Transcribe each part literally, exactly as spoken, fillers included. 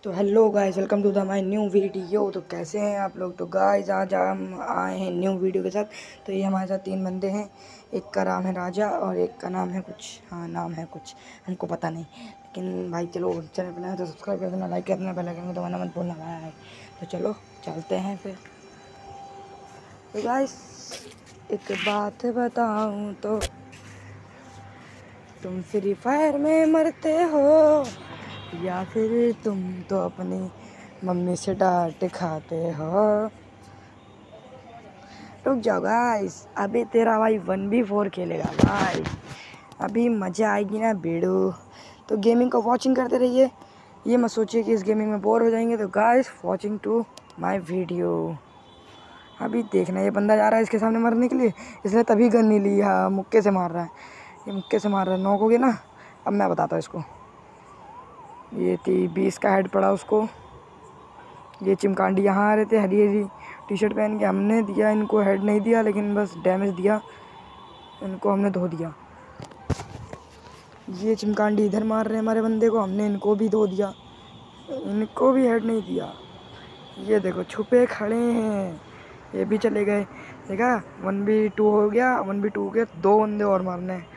तो hello guys, welcome to the my new video. तो कैसे हैं आप लोग। तो गाइस आज हम आए हैं न्यू वीडियो के साथ। तो ये हमारे साथ तीन बंदे हैं। एक का नाम है राजा और एक का नाम है कुछ, हाँ नाम है कुछ, हमको पता नहीं। लेकिन भाई चलो, चैनल पर तो सब्सक्राइब कर देना, लाइक कर देना, बेल आइकन को दबाना मत भूलना भाई। तो चलो चलते हैं फिर। तो गाइस एक बात बताऊँ तो तुम फ्री फायर में मरते हो या फिर तुम तो अपनी मम्मी से डांट खाते हो। रुक जाओ गाइस, अभी तेरा भाई वन बी फोर खेलेगा भाई, अभी मज़ा आएगी ना बेड़ो। तो गेमिंग को वॉचिंग करते रहिए, ये मत सोचिए कि इस गेमिंग में बोर हो जाएंगे। तो guys watching to my video. अभी देखना, ये बंदा जा रहा है इसके सामने मरने के लिए, इसने तभी गन नहीं ली। हाँ मुक्के से मार रहा है, ये मुक्के से मार रहा है। नॉक हो गया ना। अब मैं बताता हूँ इसको, ये थी बीस का हेड पड़ा उसको। ये चिमकांडी यहाँ आ रहे थे हरी हरी टी शर्ट पहन के, हमने दिया इनको हेड, नहीं दिया लेकिन बस डैमेज दिया, इनको हमने धो दिया। ये चिमकांडी इधर मार रहे हैं हमारे बंदे को, हमने इनको भी धो दिया, इनको भी हेड नहीं दिया। ये देखो छुपे खड़े हैं, ये भी चले गए। देखा, वन बी टू हो गया, वन बी टू के दो बंदे और मारने हैं।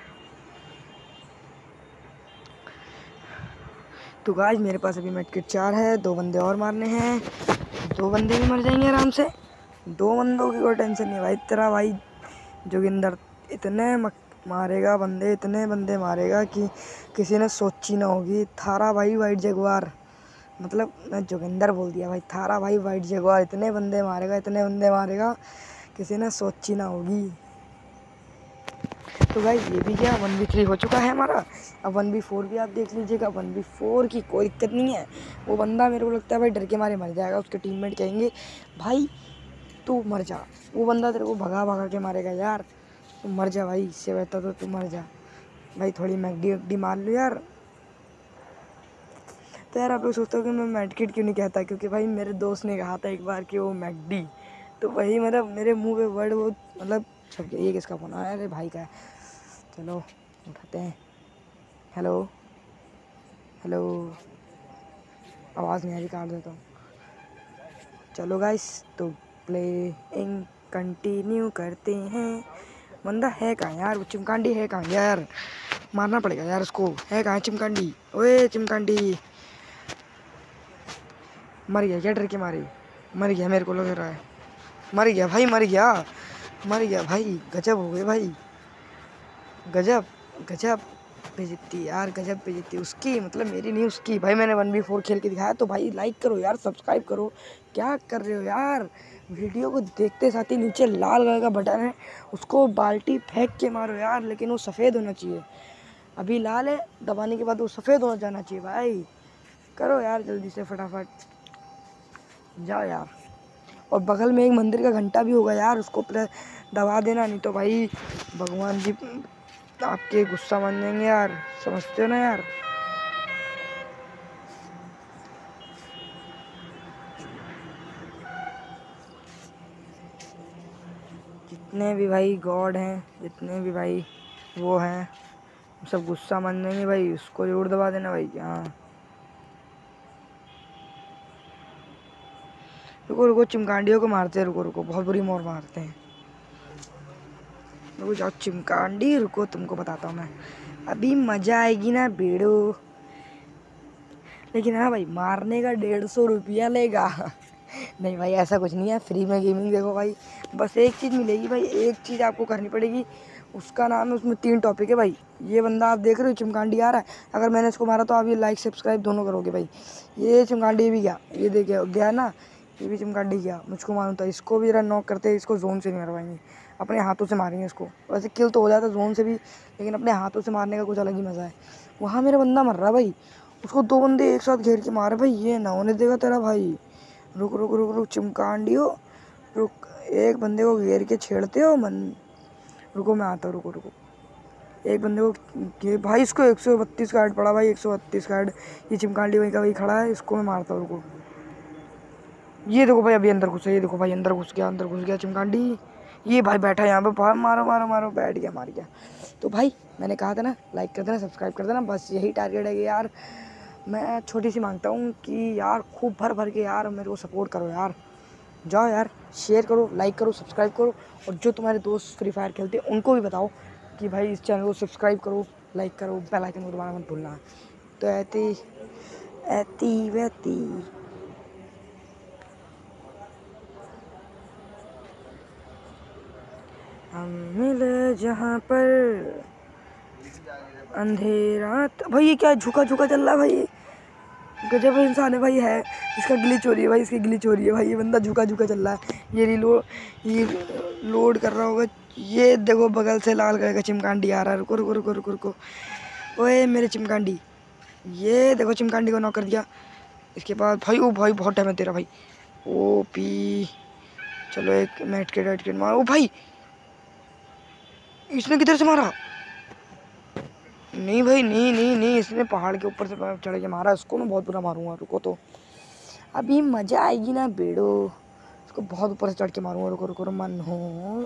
तो गाइस मेरे पास अभी मेड किट चार है, दो बंदे और मारने हैं, दो बंदे भी मर जाएंगे आराम से। दो बंदों की कोई टेंशन नहीं भाई। तेरा भाई जोगिंदर इतने मारेगा बंदे, इतने बंदे मारेगा कि किसी ने सोची ना होगी। थारा भाई वाइट जगुआर, मतलब मैं जोगिंदर बोल दिया भाई, थारा भाई वाइट जगुआर इतने बंदे मारेगा, इतने बंदे मारेगा किसी ने सोची ना होगी। तो भाई ये भी क्या, वन बी थ्री हो चुका है हमारा। अब वन बी फोर भी आप देख लीजिएगा। वन बी फोर की कोई दिक्कत नहीं है। वो बंदा मेरे को लगता है भाई डर के मारे मर जाएगा, उसके टीममेट कहेंगे भाई तू मर जा। वो बंदा तेरे को भगा भगा के मारेगा यार, तू मर जा भाई, इससे बेहतर तो तू मर जा भाई। थोड़ी मैगडी वैगडी मार लो यार। तो यार आप लोग सोचते हो कि मैं मैडकिट क्यों नहीं कहता, क्योंकि भाई मेरे दोस्त ने कहा था एक बार कि वो मैगडी, तो वही मतलब मेरे मुँह पे वर्ड वो मतलब छप गया। ये किसका फ़ोन आया? अरे भाई का है, चलो उठाते हैं। हेलो हेलो, आवाज़ नहीं आ रही, काट देता हूँ। चलो गाइस तो प्लेइंग कंटिन्यू करते हैं। बंदा है कहाँ यार? वो चिमकांडी है कहाँ यार? मारना पड़ेगा यार उसको। है कहाँ चिमकांडी? ओए चिमकांडी, मर गया क्या? डर के मारे मर गया, मेरे को लग रहा है मर गया भाई, मर गया मर गया भाई। गजब हो गए भाई, गजब गजब बेइज्जती यार, गजब बेइज्जती उसकी, मतलब मेरी नहीं उसकी। भाई मैंने वन बी फोर खेल के दिखाया, तो भाई लाइक करो यार, सब्सक्राइब करो। क्या कर रहे हो यार? वीडियो को देखते साथ ही नीचे लाल कलर का बटन है, उसको बाल्टी फेंक के मारो यार, लेकिन वो सफ़ेद होना चाहिए। अभी लाल है, दबाने के बाद वो सफ़ेद होना जाना चाहिए भाई। करो यार जल्दी से फटाफट, जाओ यार। और बगल में एक मंदिर का घंटा भी होगा यार, उसको प्लस दबा देना, नहीं तो भाई भगवान जी आपके गुस्सा मान जाएंगे यार, समझते हो ना यार। जितने भी भाई गॉड हैं, जितने भी भाई वो हैं, सब गुस्सा मान जाएंगे भाई, उसको जरूर दबा देना भाई। हाँ रुको रुको, चिमकांडियों को मारते हैं, रुको रुको, बहुत बुरी मोर मारते हैं। रुको जाओ चिमकांडी, रुको तुमको बताता हूँ मैं, अभी मज़ा आएगी ना बेड़ो। लेकिन हाँ भाई, मारने का डेढ़ सौ रुपया लेगा। नहीं भाई ऐसा कुछ नहीं है, फ्री में गेमिंग देखो भाई। बस एक चीज़ मिलेगी भाई, एक चीज़ आपको करनी पड़ेगी, उसका नाम है, उसमें तीन टॉपिक है भाई। ये बंदा आप देख रहे हो चिमकांडी आ रहा है, अगर मैंने इसको मारा तो आप ये लाइक सब्सक्राइब दोनों करोगे भाई। ये चिमकांडी भी गया, ये देखिए गया ना, ये भी चिमकांडी गया। मुझको मालूम था, इसको भी रन नॉक करते, इसको जोन से नहीं मरवाएंगे, अपने हाथों से मारेंगे इसको। वैसे किल तो हो जाता जोन से भी, लेकिन अपने हाथों से मारने का कुछ अलग ही मज़ा है। वहाँ मेरा बंदा मर रहा भाई, उसको दो बंदे एक साथ घेर के मारे भाई, ये ना होने देगा तेरा भाई। रुक रुक रुक रुक चिमकांडियो, रुक, एक बंदे को घेर के छेड़ते हो मन। रुको मैं आता हूँ, रुको रुको, एक बंदे को ये भाई, इसको एक सौ बत्तीस का हेड पड़ा भाई, एक सौ बत्तीस का हेड। ये चिमकांडी वहीं का वहीं खड़ा है, इसको मैं मारता हूँ, रुको। ये देखो भाई अभी अंदर घुसा, ये देखो भाई अंदर घुस गया, अंदर घुस गया चिमकांडी। ये भाई बैठा है यहाँ पे, मारो मारो मारो, बैठ गया, मार गया। तो भाई मैंने कहा था ना, लाइक कर देना, सब्सक्राइब कर देना, बस यही टारगेट है कि यार मैं छोटी सी मांगता हूँ कि यार खूब भर भर के यार मेरे को सपोर्ट करो यार। जाओ यार, शेयर करो, लाइक करो, सब्सक्राइब करो, और जो तुम्हारे दोस्त फ्री फायर खेलते हैं उनको भी बताओ कि भाई इस चैनल को सब्सक्राइब करो, लाइक करो, बेल आइकन को दबाना मत भूलना। तो ऐती ऐती वैती हम मिले जहाँ पर अंधेरा। भाई ये क्या झुका झुका चल रहा है भाई, गजब इंसान है भाई। है इसका ग्लिच हो रही है भाई, इसकी ग्लिच हो रही है भाई। ये बंदा झुका झुका चल रहा है, ये रिलोड ये लोड कर रहा होगा। ये देखो बगल से लाल कलर का चिमकांडी आ रहा है। रुको रुको रुको रुको रुको ओए मेरे चिमकांडी, ये देखो चिमकांडी को नॉक कर दिया। इसके बाद भाई ओ भाई बहुत टाइम है तेरा भाई। ओ पी चलो एक नेट के डेट के मार। ओ भाई इसने किधर से मारा? नहीं भाई नहीं नहीं नहीं, इसने पहाड़ के ऊपर से चढ़ के मारा। इसको मैं बहुत बुरा मारूंगा। रुको तो अभी मजा आएगी ना बेड़ो, इसको बहुत ऊपर से चढ़ के मारूंगा। रुको रुको मन हो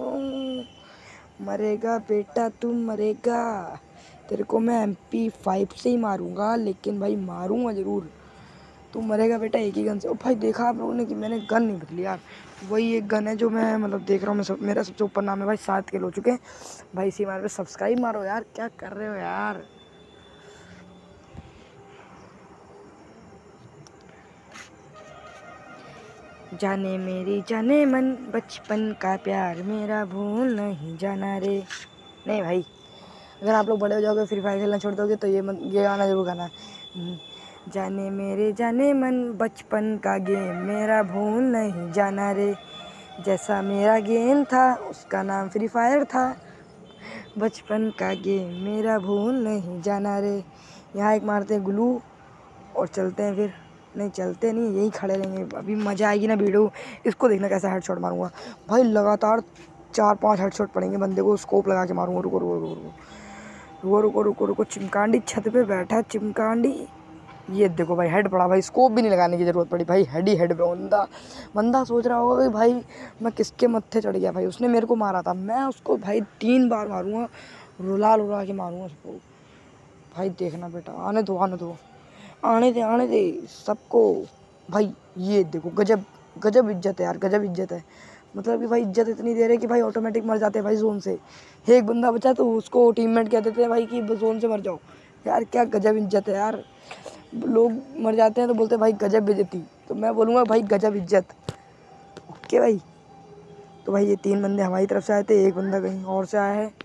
मरेगा बेटा तू मरेगा। तेरे को मैं एम पी फाइव से ही मारूंगा, लेकिन भाई मारूंगा ज़रूर। तू मरेगा बेटा एक ही गन से। ओ भाई देखा आप लोगों ने कि मैंने गन नहीं बदली यार। वही एक गन है जो मैं मतलब देख रहा हूँ। मैं सब मेरा सबसे ऊपर नाम है भाई, सात किलो हो चुके हैं भाई। इसी मार पे सब्सक्राइब मारो यार, क्या कर रहे हो यार। जाने मेरी जाने मन बचपन का प्यार मेरा भूल नहीं जाना रे। नहीं भाई, अगर आप लोग बड़े हो जाओगे फ्री फायर खेलना छोड़ दोगे तो ये मन ये गाना जरूर गाना। जाने मेरे जाने मन बचपन का गेम मेरा भूल नहीं जाना रे। जैसा मेरा गेम था उसका नाम फ्री फायर था। बचपन का गेम मेरा भूल नहीं जाना रे। यहाँ एक मारते हैं ग्लू और चलते हैं। फिर नहीं चलते नहीं, यही खड़े रहेंगे। अभी मज़ा आएगी ना वीडियो। इसको देखना कैसा हेडशॉट मारूंगा भाई। लगातार चार पांच हेडशॉट पड़ेंगे बंदे को, स्कोप लगा के मारूंगा। रुको रुको रुको रुको रुको रुको रुको चिमकांडी छत पे बैठा चिमकांडी। ये देखो भाई हेड पड़ा भाई, स्कोप भी नहीं लगाने की ज़रूरत पड़ी भाई। हेड ही हेड पे बंदा बंदा सोच रहा होगा कि भाई मैं किसके मत्थे चढ़ गया। भाई उसने मेरे को मारा था, मैं उसको भाई तीन बार मारूंगा, रुला रुला के मारूंगा उसको। भाई देखना बेटा, आने दो आने दो आने दे आने दे सबको भाई। ये देखो गजब गजब इज्जत है यार, गजब इज्जत है। मतलब कि भाई इज्जत इतनी दे रहे कि भाई ऑटोमेटिक मर जाते हैं भाई जोन से। एक बंदा बचा तो उसको टीममेट कह देते हैं भाई कि जोन से मर जाओ। यार क्या गजब इज्जत है यार। लोग मर जाते हैं तो बोलते हैं भाई गजब बेइज्जती, तो मैं बोलूँगा भाई गजब इज्जत। ओके भाई, तो भाई ये तीन बंदे हमारी तरफ से आए थे, एक बंदा कहीं और से आया है।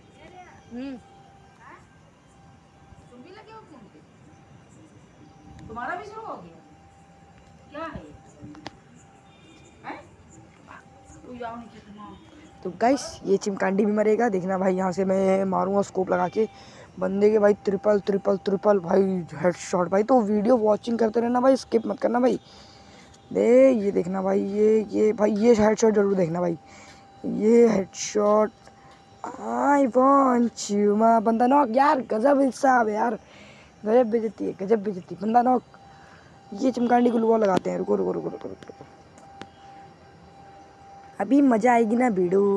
तुम्हारा भी शुरू हो गया क्या है? तो गाइस ये चिमकांडी भी मरेगा, देखना भाई। यहाँ से मैं मारूंगा स्कोप लगा के बंदे के भाई। ट्रिपल ट्रिपल ट्रिपल भाई हेडशॉट भाई। तो वीडियो वॉचिंग करते रहना भाई, स्किप मत करना भाई। दे ये देखना भाई, ये ये भाई ये हेडशॉट जरूर देखना भाई। ये हेडशॉट आई वांट यू मा। बंदा नॉक यार, गजब हिसाब है यार, गजब बेइज्जती है, गजब बेइज्जती। बंदा नॉक। ये चिमकांडी को लुआ लगाते हैं। रुको रुको रुको रुको रुको अभी मजा आएगी ना वीडियो।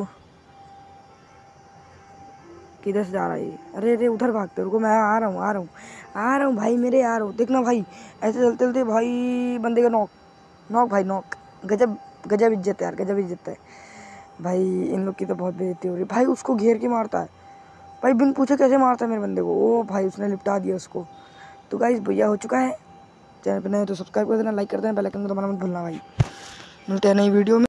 किधर से जा रहा है? अरे अरे उधर भागते। रुको मैं आ रहा हूँ आ रहा हूँ आ रहा हूँ भाई, मेरे आ रहा हूँ। देखना भाई ऐसे चलते चलते भाई बंदे का नॉक नॉक भाई नॉक। गजब गजब इज्जत है यार, गजब इज्जत है भाई। इन लोग की तो बहुत बेइज्जती हो रही है भाई। उसको घेर के मारता है भाई, बिन पूछे कैसे मारता है मेरे बंदे को। ओ भाई उसने लिपटा दिया उसको। तो गाइस भैया हो चुका है। चैनल पर नए तो सब्सक्राइब कर देना, लाइक कर देना, बेल आइकन को दबाना मत भूलना भाई। मिलते हैं नई वीडियो में।